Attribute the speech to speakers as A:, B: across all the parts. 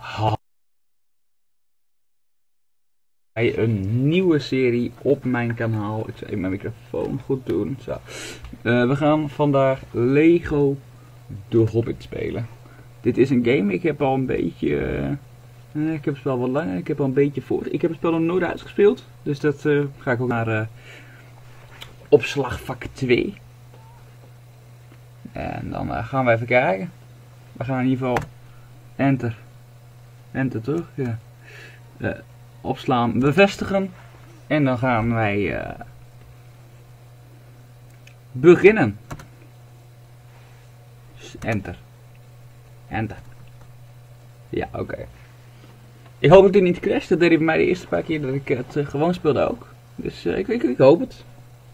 A: Bij een nieuwe serie op mijn kanaal. Ik zal even mijn microfoon goed doen. Zo. We gaan vandaag Lego The Hobbit spelen. Dit is een game, ik heb al een beetje... ik heb het spel wat langer, ik heb al een beetje voor. Ik heb het spel nog nooit uitgespeeld. Dus dat ga ik ook naar opslagvak 2. En dan gaan we even kijken. We gaan in ieder geval enter. Enter toch? Ja. Opslaan, bevestigen. En dan gaan wij beginnen. Enter. Enter. Ja, oké. Ik hoop dat dit niet crasht. Dat deed hij bij mij de eerste paar keer dat ik het gewoon speelde ook. Dus ik hoop het.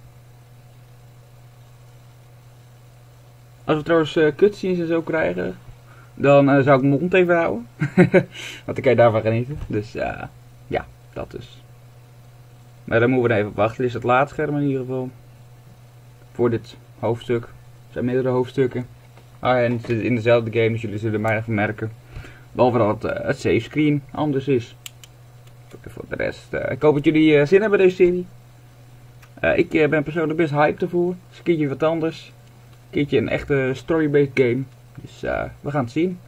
A: Als we trouwens cutscenes en zo krijgen, dan zou ik mijn mond even houden. Want dan kan je daarvan genieten. Dus ja, dat dus. Maar dan moeten we even wachten. Dit is het laadscherm in ieder geval. Voor dit hoofdstuk. Er zijn meerdere hoofdstukken. En het is in dezelfde game, dus jullie zullen mij even merken. Behalve dat het save screen anders is. Voor de rest, ik hoop dat jullie zin hebben deze serie. Ik ben persoonlijk best hyped ervoor. Het is een keertje wat anders. Een keertje een echte story-based game. Dus we gaan het zien.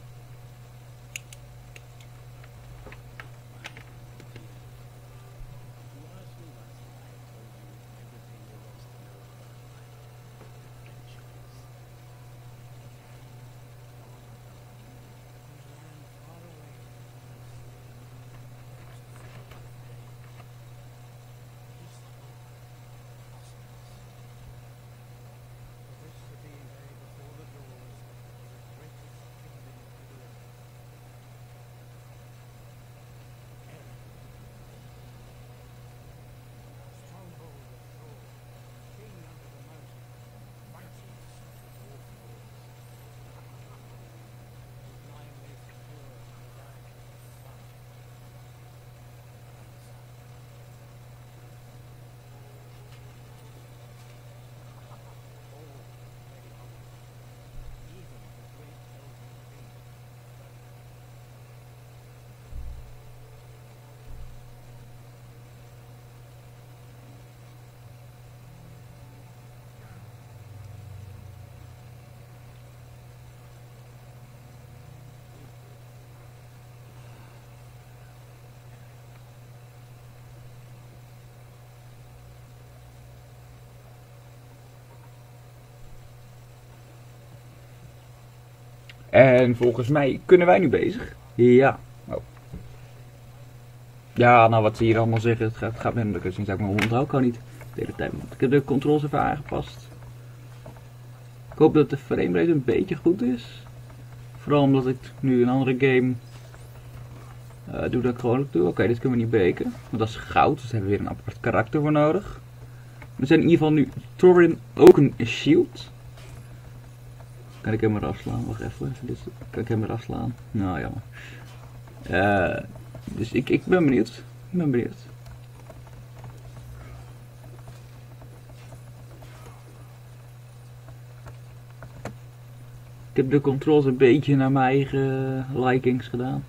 A: En volgens mij kunnen wij nu bezig. Ja. Oh. Ja, nou wat ze hier allemaal zeggen, het gaat met de kussing. Zou ik mijn hond ook al niet de hele tijd. Ik heb de controls even aangepast. Ik hoop dat de framerate een beetje goed is. Vooral omdat ik nu een andere game doe dat ik gewoon ook doe. Oké, dit kunnen we niet breken. Want dat is goud, dus daar hebben we weer een apart karakter voor nodig. We zijn in ieder geval nu Thorin ook een shield. Kan ik hem eraf slaan? Wacht even. Kan ik hem eraf slaan? Nou jammer. Dus ik ben benieuwd. Ik ben benieuwd. Ik heb de controls een beetje naar mijn eigen likings gedaan.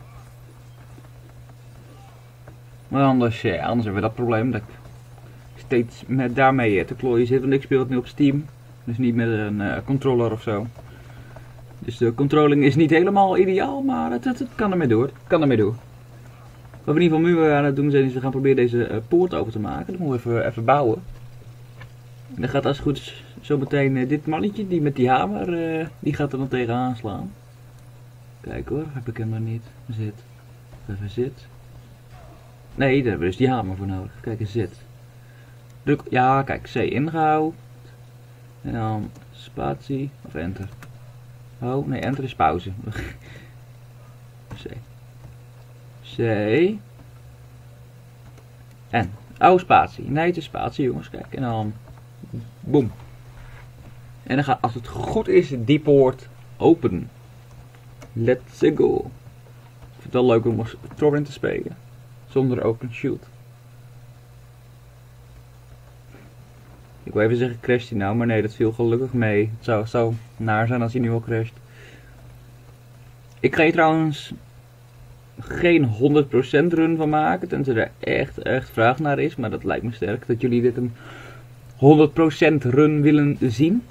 A: Maar anders hebben we dat probleem dat ik steeds daarmee te klooien zit. Want ik speel het nu op Steam. Dus niet met een controller of zo. Dus de controlling is niet helemaal ideaal, maar het kan ermee door. Wat we in ieder geval nu aan het doen zijn, is we gaan proberen deze poort open te maken. Dan moeten we even bouwen. En dan gaat als het goed is zo meteen dit mannetje, die met die hamer, die gaat er dan tegenaan slaan. Kijk hoor, heb ik hem er niet. Zit. Even zit. Nee, daar hebben we dus die hamer voor nodig. Kijk eens zit. Druk, ja kijk, C ingehouden. En dan spatie of enter. Oh, nee, enter is pauze. C. C. En. Oh, spatie. Nee, het is spatie, jongens. Kijk. En dan. Boom. En dan gaat, als het goed is, die poort open. Let's go. Ik vind het wel leuk om als Thorin te spelen. Zonder open shield. Ik wil even zeggen, crasht hij nou? Maar nee, dat viel gelukkig mee. Het zou naar zijn als hij nu al crasht. Ik ga je trouwens geen 100% run van maken. Tenzij er echt vraag naar is. Maar dat lijkt me sterk dat jullie dit een 100% run willen zien.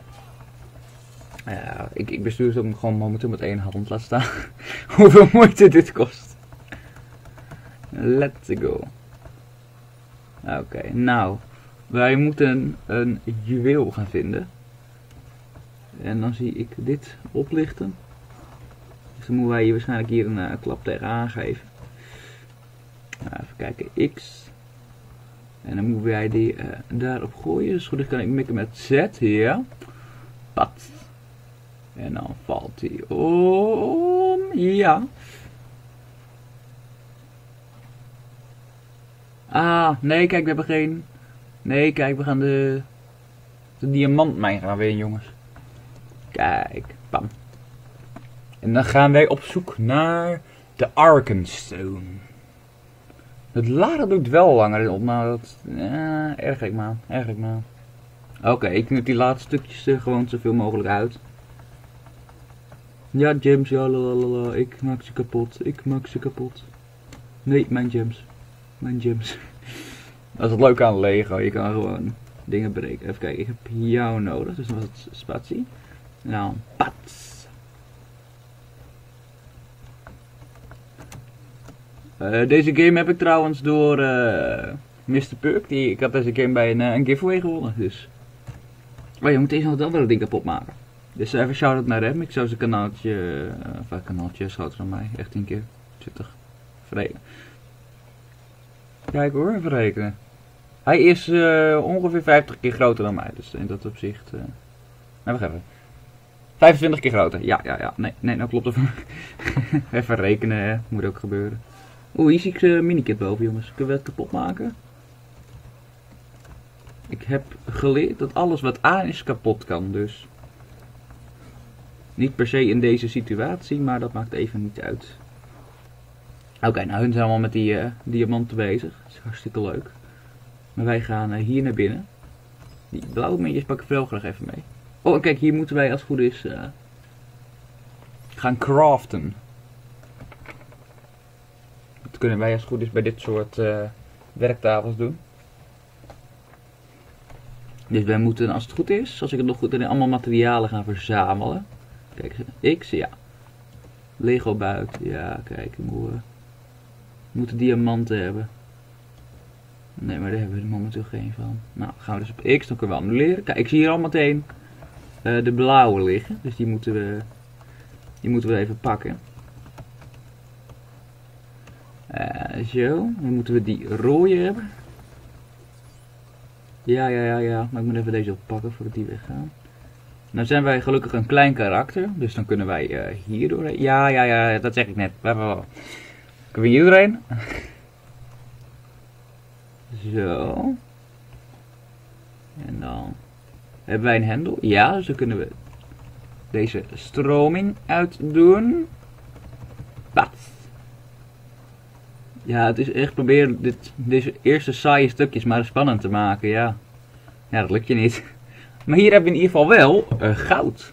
A: Ik bestuur het ook gewoon momenteel met één hand, laat staan. Hoeveel moeite dit kost. Let's go. Oké, nou. Wij moeten een juweel gaan vinden. En dan zie ik dit oplichten. Dus dan moeten wij hier waarschijnlijk hier een klap tegen aangeven. Nou, even kijken, X. En dan moeten wij die daarop gooien. Dus goed, dan kan ik mikken met Z, ja. Pat. En dan valt hij om, ja. Ah, nee, kijk, we hebben geen... Nee, kijk, we gaan de diamantmijn gaan weer in, jongens. Kijk, bam. En dan gaan wij op zoek naar de Arkenstone. Het laden doet wel langer op, maar dat... erg man. Oké, ik knip die laatste stukjes er gewoon zoveel mogelijk uit. Ja, gems, ja, lalalala, ik maak ze kapot. Nee, mijn gems. Dat is het leuke aan Lego, je kan gewoon dingen breken. Even kijken, ik heb jou nodig, dus dan was het spatie. En dan pats. Deze game heb ik trouwens door Mr. Puck. Ik had deze game bij een giveaway gewonnen, dus... Oh, je moet deze nog het andere ding kapot maken. Dus even shout-out naar hem. Ik zou zijn kanaaltje... kanaaltje is groter dan mij. Echt 10 keer. 20. Verrekenen. Kijk hoor, even rekenen. Hij is ongeveer 50 keer groter dan mij. Dus in dat opzicht... Nou, wacht even. 25 keer groter. Ja. Nee, nou klopt het. Even rekenen, hè. Moet ook gebeuren. Oeh, hier zie ik zijn minikit boven, jongens. Kunnen we het kapot maken? Ik heb geleerd dat alles wat aan is kapot kan, dus... Niet per se in deze situatie, maar dat maakt even niet uit. Oké, nou hun zijn allemaal met die diamanten bezig. Dat is hartstikke leuk. Maar wij gaan hier naar binnen. Die blauwe muntjes pak ik wel graag even mee. Oh, en kijk, hier moeten wij als het goed is gaan craften. Dat kunnen wij als het goed is bij dit soort werktafels doen. Dus wij moeten, als het goed is, als ik het nog goed heb, allemaal materialen gaan verzamelen. Kijk, X, ja. Lego buiten, ja, kijk, we moeten diamanten hebben. Nee, maar daar hebben we er momenteel geen van. Nou, gaan we dus op X, dan kunnen we annuleren. Kijk, ik zie hier al meteen de blauwe liggen, dus die moeten we even pakken. Zo, dan moeten we die rode hebben. Ja, maar ik moet even deze oppakken voordat die weggaan. Nou zijn wij gelukkig een klein karakter, dus dan kunnen wij hier doorheen. Ja, dat zeg ik net. Kunnen we hier doorheen? Zo. En dan hebben wij een hendel. Ja, dus dan kunnen we deze stroming uitdoen. Pat. Ja, het is echt proberen deze eerste saaie stukjes maar spannend te maken, ja. Ja, dat lukt je niet. Maar hier hebben we in ieder geval wel goud.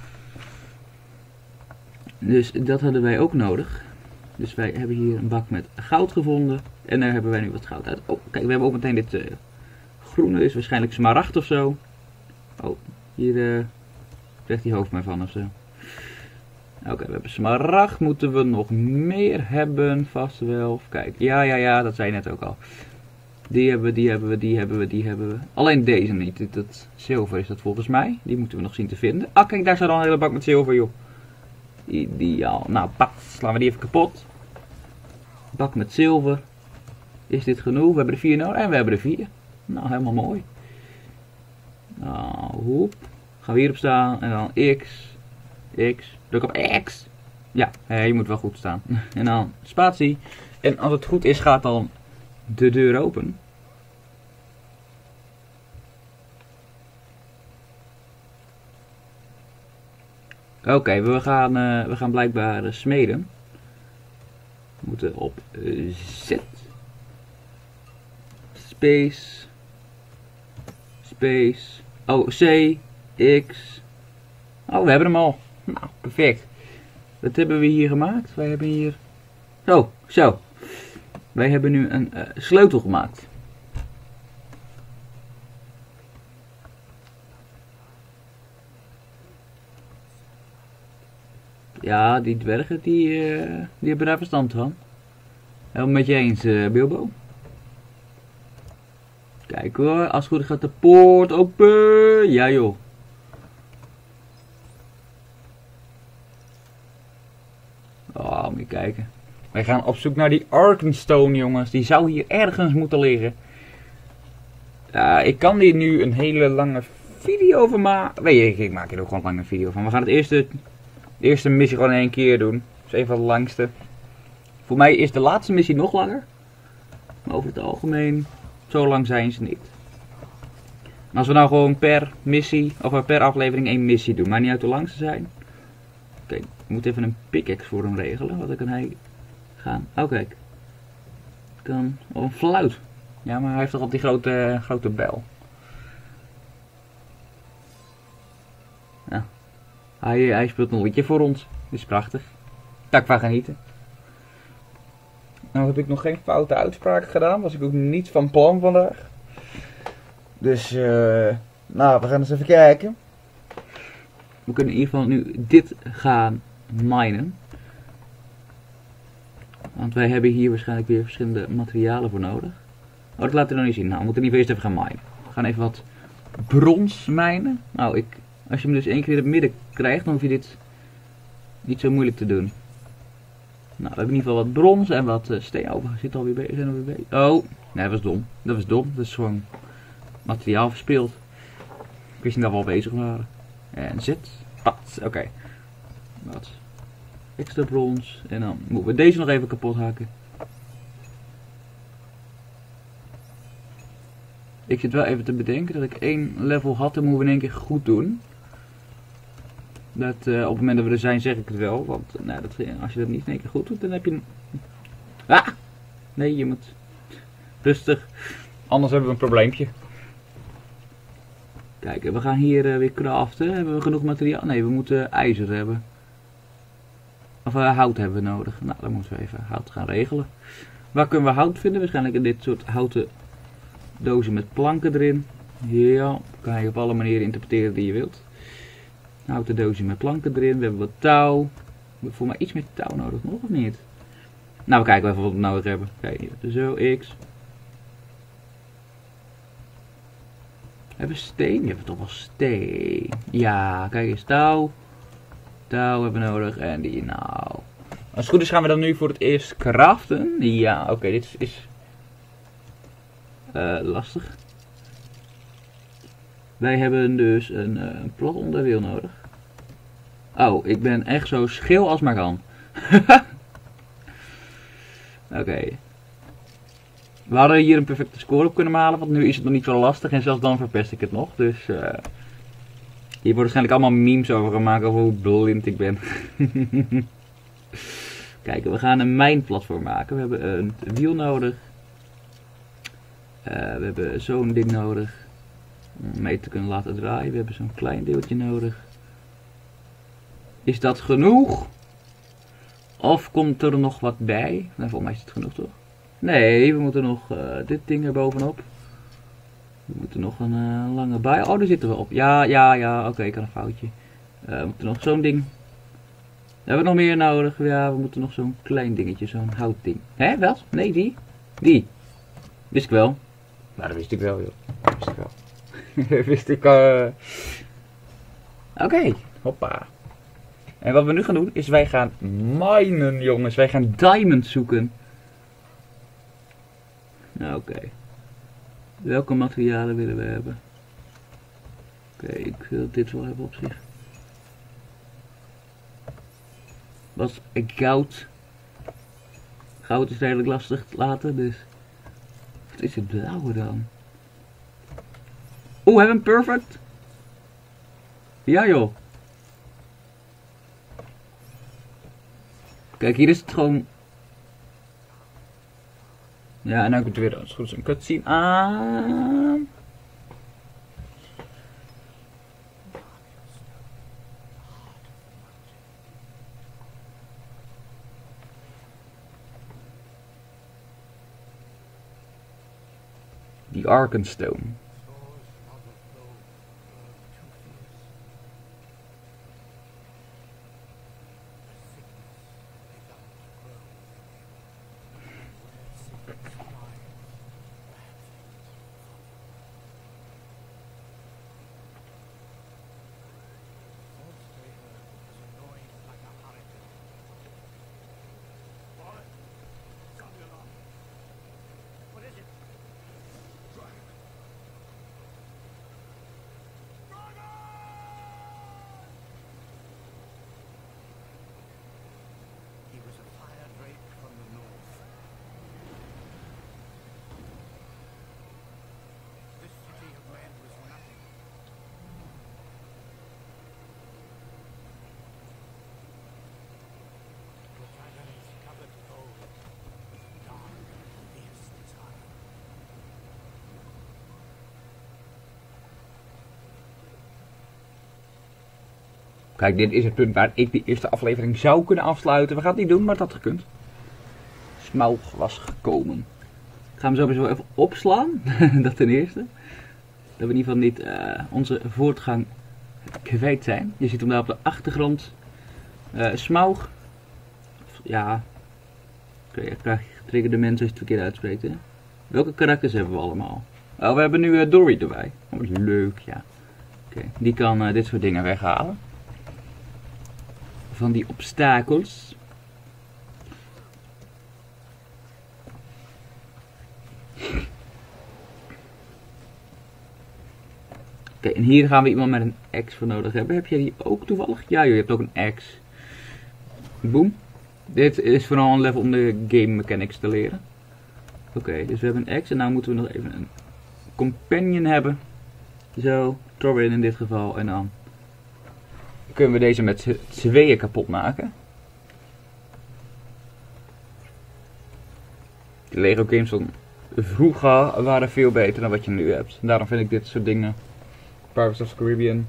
A: Dus dat hadden wij ook nodig. Dus wij hebben hier een bak met goud gevonden. En daar hebben wij nu wat goud uit. Oh, kijk, we hebben ook meteen dit groene. Is waarschijnlijk smaragd of zo. Oh, hier krijgt die hoofd mij van of zo. Oké, we hebben smaragd. Moeten we nog meer hebben? Vast wel. Kijk, ja, dat zei je net ook al. Die hebben we. Alleen deze niet. Dat zilver is dat volgens mij. Die moeten we nog zien te vinden. Ah, kijk, daar staat al een hele bak met zilver, joh. Ideaal. Nou, pak. Slaan we die even kapot. Bak met zilver. Is dit genoeg? We hebben er 4 nodig. En we hebben er 4. Nou, helemaal mooi. Nou, hoep. Gaan we hierop staan. En dan X. Druk op X. Ja, je moet wel goed staan. En dan spatie. En als het goed is, gaat dan de deur open. Oké, we gaan blijkbaar smeden. We moeten op Z. Space. Oh, C. X. Oh, we hebben hem al. Nou, perfect. Wat hebben we hier gemaakt? Wij hebben hier... Oh, zo. Wij hebben nu een sleutel gemaakt. Ja, die dwergen die hebben daar verstand van. Helemaal met je eens, Bilbo. Kijk hoor, als het goed is gaat de poort open. Ja joh. Oh, moet je kijken. Wij gaan op zoek naar die Arkenstone, jongens. Die zou hier ergens moeten liggen. Ik kan hier nu een hele lange video van maken. Weet je, ik maak hier ook gewoon een lange video van. We gaan de eerste missie gewoon in 1 keer doen. Dat is een van de langste. Voor mij is de laatste missie nog langer. Maar over het algemeen, zo lang zijn ze niet. En als we nou gewoon per missie, of per aflevering 1 missie doen. Maakt niet uit hoe lang ze zijn. Oké, ik moet even een pickaxe voor hem regelen. Wat kan hij gaan? Oh kijk. Kan, oh, een fluit. Ja, maar hij heeft toch al die grote bel. Ja. Hij speelt een liedje voor ons. Dat is prachtig. Daar kan ik van genieten. Nou heb ik nog geen foute uitspraken gedaan. Was ik ook niet van plan vandaag. Dus, nou, we gaan eens even kijken. We kunnen in ieder geval nu dit gaan minen. Want wij hebben hier waarschijnlijk weer verschillende materialen voor nodig. Oh, dat laten we nog niet zien. Nou, we moeten in ieder geval eerst even gaan minen. We gaan even wat brons mijnen. Nou, als je hem dus 1 keer in het midden krijgt, dan hoef je dit niet zo moeilijk te doen. Nou, we hebben in ieder geval wat brons en wat steen. Oh, we zitten alweer bezig. Zijn we weer bezig. Oh, nee, dat was dom. Dat was dom. Dat is gewoon materiaal verspild. Ik wist niet dat we al bezig waren. En zit. Pat. Oké. Wat extra brons. En dan moeten we deze nog even kapot haken. Ik zit wel even te bedenken dat ik 1 level had en moeten we in 1 keer goed doen. Dat, op het moment dat we er zijn zeg ik het wel. Want nou, als je dat niet in 1 keer goed doet, dan heb je een... Ah! Nee, je moet... Rustig. Anders hebben we een probleempje. Kijk, we gaan hier weer craften. Hebben we genoeg materiaal? Nee, we moeten ijzer hebben. Of hout hebben we nodig. Nou, dan moeten we even hout gaan regelen. Waar kunnen we hout vinden? Waarschijnlijk in dit soort houten dozen met planken erin. Ja, kan je op alle manieren interpreteren die je wilt. Houten dozen met planken erin. We hebben wat touw. We hebben voor mij iets meer touw nodig nog, of niet? Nou, we kijken even wat we nodig hebben. Kijk hier, zo, X. Hebben we steen? Je hebt toch wel steen. Ja, kijk eens, touw. Touw hebben we nodig en die, nou. Als het goed is gaan we dan nu voor het eerst craften. Ja, oké, dit is lastig. Wij hebben dus een plat onderwiel nodig. Oh, ik ben echt zo schil als maar kan. Oké. We hadden hier een perfecte score op kunnen halen, want nu is het nog niet zo lastig en zelfs dan verpest ik het nog. Dus hier wordt waarschijnlijk allemaal memes over gemaakt over hoe blind ik ben. Kijk, we gaan een mijnplatform maken. We hebben een wiel nodig. We hebben zo'n ding nodig om mee te kunnen laten draaien. We hebben zo'n klein deeltje nodig. Is dat genoeg? Of komt er nog wat bij? Nou, volgens mij is het genoeg toch? Nee, we moeten nog dit ding er bovenop. We moeten nog een lange bij. Oh, daar zitten we op. Ja, oké, ik had een foutje. We moeten nog zo'n ding. Hebben we nog meer nodig? Ja, we moeten nog zo'n klein dingetje, zo'n houtding. Hè, wat? Nee, die? Die. Wist ik wel. Nou, dat wist ik wel, joh. Dat wist ik wel. Dat wist ik. Oké, hoppa. En wat we nu gaan doen, is wij gaan minen, jongens. Wij gaan diamonds zoeken. Oké. Welke materialen willen we hebben? Oké, ik wil dit wel hebben op zich. Wat goud. Goud is redelijk lastig te laten, dus. Wat is het blauwe dan? Oeh, hebben we een perfect? Ja joh. Kijk, hier is het gewoon. Ja, en dan komt er weer als goed is een cutscene aan. Die Arkenstone. Kijk, dit is het punt waar ik de eerste aflevering zou kunnen afsluiten. We gaan het niet doen, maar het had gekund. Smaug was gekomen. Ik ga hem sowieso even opslaan. Dat ten eerste. Dat we in ieder geval niet onze voortgang kwijt zijn. Je ziet hem daar op de achtergrond. Smaug. Ja. Ik krijg getriggerde mensen als je het verkeerd uitspreekt. Hè? Welke karakters hebben we allemaal? Oh, we hebben nu Dory erbij. Oh, leuk, ja. Oké, die kan dit soort dingen weghalen. Van die obstakels. Oké, en hier gaan we iemand met een axe voor nodig hebben. Heb jij die ook toevallig? Ja, je hebt ook een axe. Boom. Dit is vooral een level om de game mechanics te leren. Oké, dus we hebben een axe en nu moeten we nog even een companion hebben. Zo, Torwin in dit geval. En dan kunnen we deze met z'n tweeën kapot maken. De Lego games van vroeger waren veel beter dan wat je nu hebt. En daarom vind ik dit soort dingen. Pirates of the Caribbean.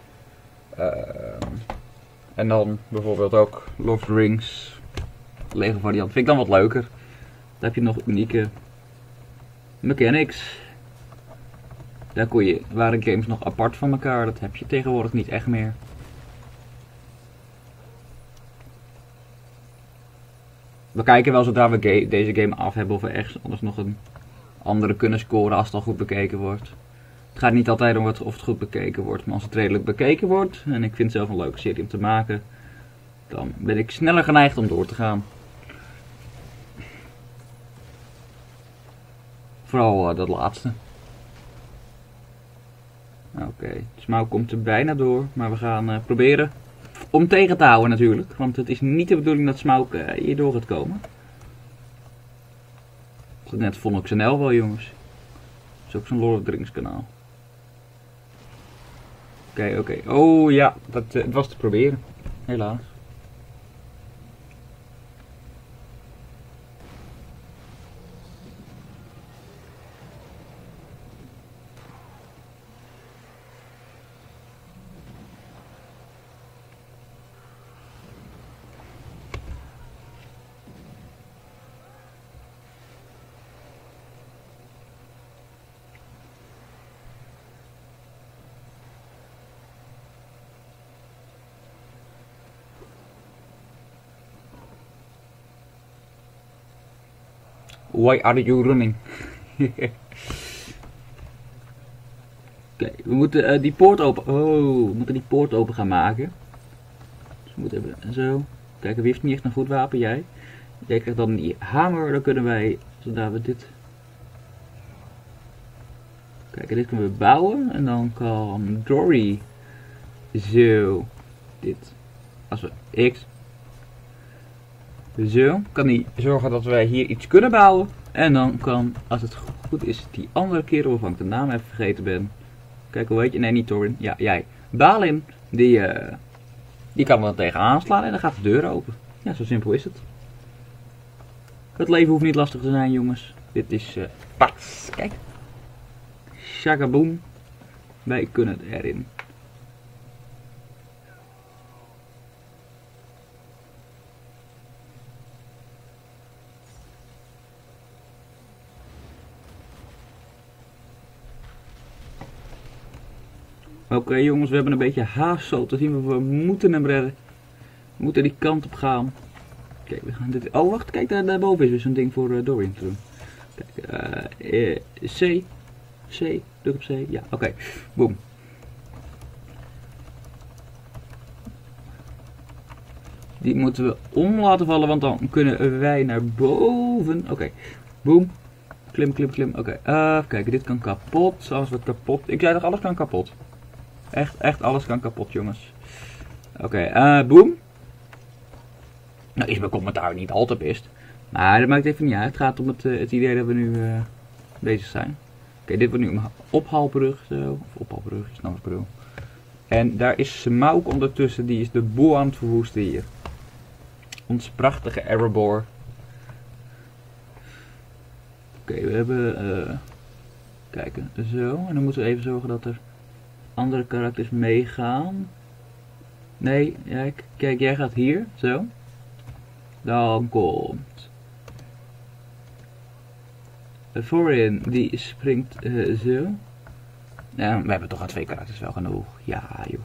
A: En dan bijvoorbeeld ook Lord of the Rings. Lego variant. Vind ik dan wat leuker. Dan heb je nog unieke mechanics. Daar waren games nog apart van elkaar. Dat heb je tegenwoordig niet echt meer. We kijken wel zodra we deze game af hebben of we ergens anders nog een andere kunnen scoren als het al goed bekeken wordt. Het gaat niet altijd om of het goed bekeken wordt, maar als het redelijk bekeken wordt, en ik vind het zelf een leuke serie om te maken, dan ben ik sneller geneigd om door te gaan. Vooral dat laatste. Oké, Smaug komt er bijna door, maar we gaan proberen om tegen te houden natuurlijk, want het is niet de bedoeling dat Smaug hier door gaat komen. Dat is net Vonnox NL wel, jongens. Dat is ook zo'n Lord of the Rings kanaal. Oké. Oh ja, het was te proberen. Helaas. Why are you running? Oké, we moeten die poort open. Oh, we moeten die poort open gaan maken. Dus we moeten even zo. Kijken, wie heeft niet echt een goed wapen? Jij. Jij krijgt dan die hamer. Dan kunnen wij, zodra we dit. Kijk, dit kunnen we bouwen. En dan kan Dory. Zo. Dit. Als we X. Zo, kan hij zorgen dat wij hier iets kunnen bouwen. En dan kan, als het goed is, die andere kerel waarvan ik de naam even vergeten ben. Kijk, hoe heet je? Nee, niet Thorin. Ja, jij. Balin, die kan er dan tegen aanslaan en dan gaat de deur open. Ja, zo simpel is het. Het leven hoeft niet lastig te zijn, jongens. Dit is, pas, kijk. Shagaboom. Wij kunnen erin. Oké, jongens, we hebben een beetje haast zo te zien. We moeten hem redden. We moeten die kant op gaan. Kijk, we gaan dit... Oh, wacht, kijk, daarboven is weer zo'n ding voor Dorian te doen. Kijk, C. C, druk op C. Ja, oké. Boom. Die moeten we om laten vallen, want dan kunnen wij naar boven. Oké, boom. Klim, klim, klim. Oké, kijk, dit kan kapot. Alles wordt kapot. Ik zei toch, alles kan kapot. Echt, alles kan kapot, jongens. Oké, boom. Nou is mijn commentaar niet al te best. Maar dat maakt even niet uit. Het gaat om het idee dat we nu bezig zijn. Oké, dit wordt nu een ophaalbrug. Zo. Of ophaalbrug, is nou wat ik bedoel. En daar is Smaug ondertussen. Die is de boel aan het verwoesten hier. Ons prachtige Erebor. Oké, we hebben... kijken, zo. En dan moeten we even zorgen dat er andere karakters meegaan. Nee, kijk, jij gaat hier. Zo. Dan komt... Voorin, die springt zo. Ja, we hebben toch aan 2 karakters wel genoeg. Ja, joh.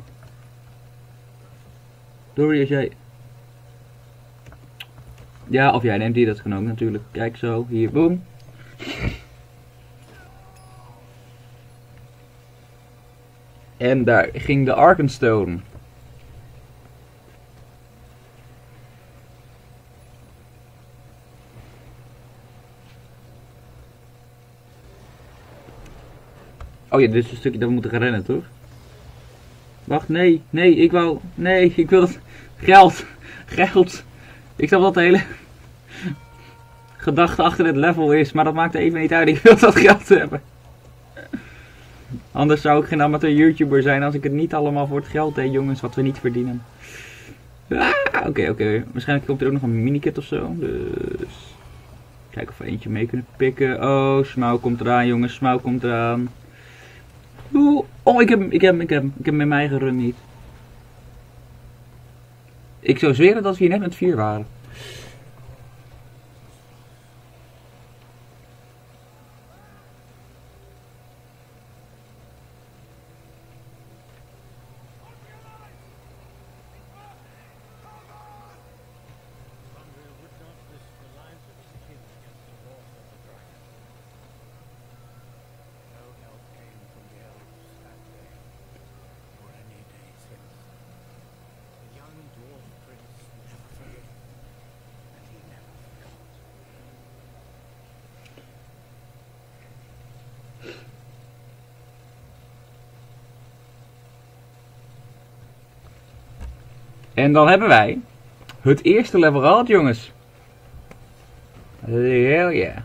A: Dory, als jij... Ja, of jij neemt die, dat kan ook natuurlijk. Kijk zo, hier, boom. En daar ging de Arkenstone. Oh ja, dit is een stukje dat we moeten gaan rennen, toch? Wacht, nee, ik wil het. Geld. Ik snap dat de hele gedachte achter dit level is, maar dat maakt even niet uit. Ik wil dat geld hebben. Anders zou ik geen amateur YouTuber zijn als ik het niet allemaal voor het geld deed, jongens, wat we niet verdienen. Oké. Waarschijnlijk komt er ook nog een minikit of zo. Dus... Kijken of we eentje mee kunnen pikken. Oh, Smaug komt eraan, jongens. Smaug komt eraan. Oh, ik heb hem in mijn eigen run niet. Ik zou zweren dat we hier net met 4 waren. En dan hebben wij het eerste level gehad, jongens. Hell yeah.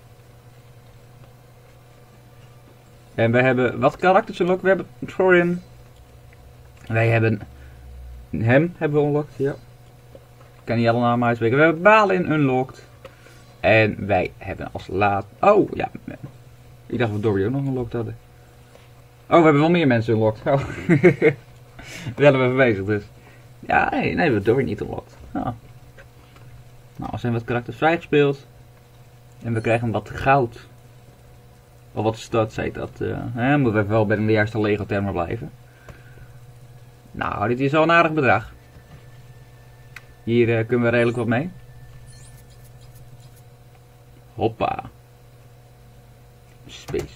A: En we hebben wat karakters unlocked. We hebben Thorin. Wij hebben hem hebben we unlocked, ja. Ik kan niet alle namen uitspreken. We hebben Balin unlocked. En wij hebben als laat... Oh, ja. Ik dacht dat we Dory ook nog unlocked hadden. Oh, we hebben wel meer mensen unlocked. Oh. We zijn even bezig, dus. Ja, nee, we hebben Dory niet unlocked. Oh. Nou, er zijn wat karakters vrijgespeeld. En we krijgen wat goud. Of wat studs heet dat. Moeten we even wel bij de juiste Lego termen blijven. Nou, dit is wel een aardig bedrag. Hier kunnen we redelijk wat mee. Hoppa. Space.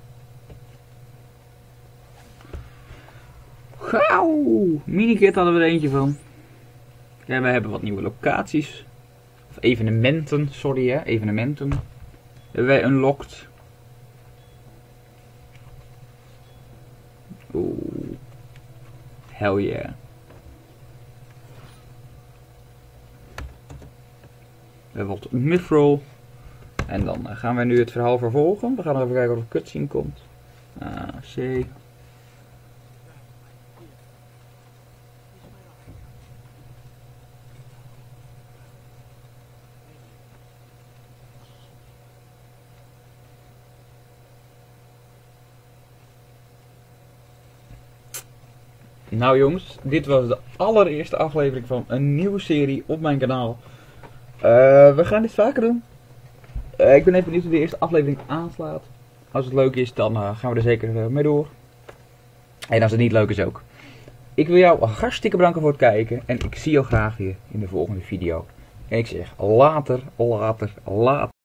A: Gauw. Minikit hadden we er eentje van. En we hebben wat nieuwe locaties. Of evenementen, sorry hè. Evenementen. Hebben wij unlocked. Oeh. Hell yeah. We hebben wat mithril. En dan gaan wij nu het verhaal vervolgen. We gaan even kijken of er cutscene komt. C. Nou jongens, dit was de allereerste aflevering van een nieuwe serie op mijn kanaal. We gaan dit vaker doen. Ik ben even benieuwd hoe de eerste aflevering aanslaat. Als het leuk is, dan gaan we er zeker mee door. En als het niet leuk is ook. Ik wil jou hartstikke bedanken voor het kijken. En ik zie jou graag weer in de volgende video. En ik zeg later, later, later.